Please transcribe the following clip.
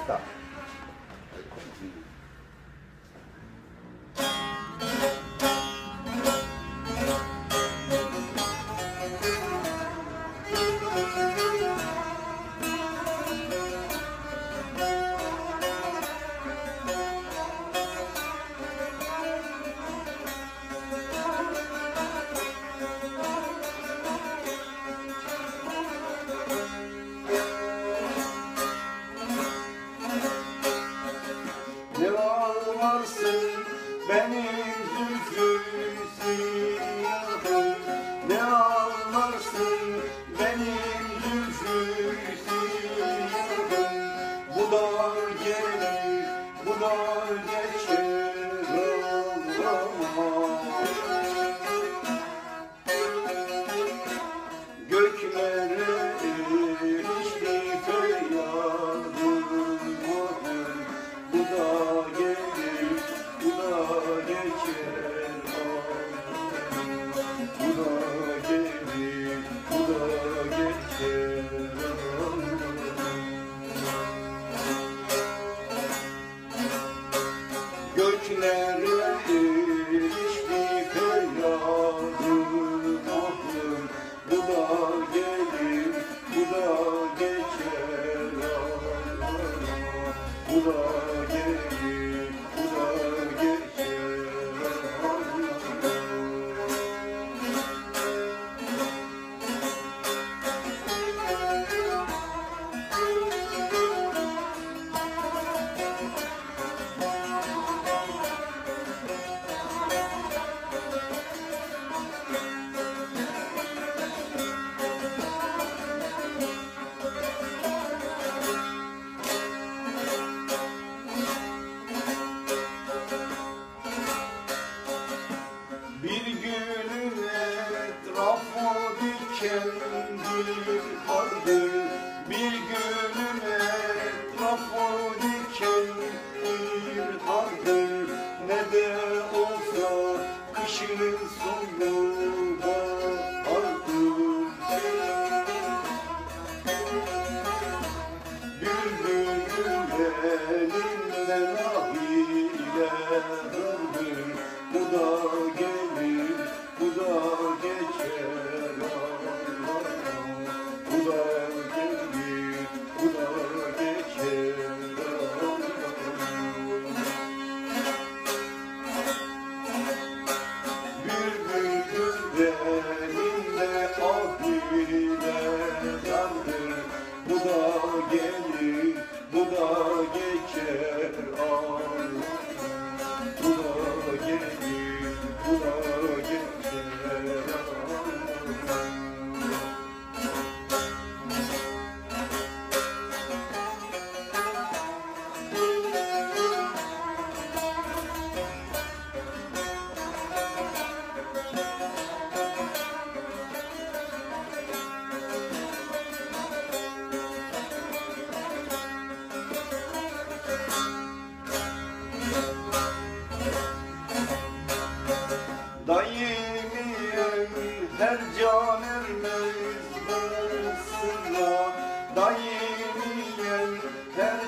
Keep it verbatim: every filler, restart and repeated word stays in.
Stop. Ne ağlarsın benim zülfü siyahım, ne ağlarsın benim zülfü siyahım. Bu da gelir, bu da geçer ağlama. Göklere erişti feryadım, bu da gelir, bu da geçer ağlama. Bu da gelir, bu da geçer ağlama. Göklere erişti feryadım, bu da gelir, bu da geçer ağlama. Bu da gelir, bu da geçer ağlama. Bir gülün etrafı diken bir kardır, bir gülün etrafı diken bir kardır. Ne de olsa kışın sonu bahardır. Bülbülün elinden ahile dardır. Bu da gelir, bu da geçer ağlama. Bu da gelir, bu da geçer ağlama. Bülbülün elinde ahire dardır. Bu da gelir, bu da geçer ağlama. Bu da gelir, bu da geçer ağlama. Daimiyen her can ermez bu sıra, daimiyen her